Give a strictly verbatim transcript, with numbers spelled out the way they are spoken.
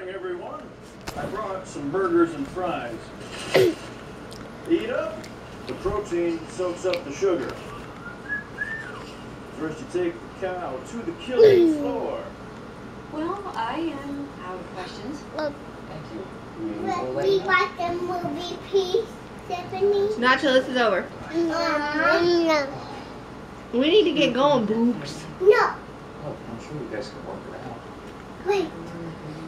morning, everyone. I brought some burgers and fries. Eat up. The protein soaks up the sugar. First, you take the cow to the killing floor. Well, I am out of questions. Look. Thank you. Let me watch the movie, please, Stephanie. Not till this is over. No. We need to get going, Books. No. Oh, I'm sure you guys can work it out. Wait.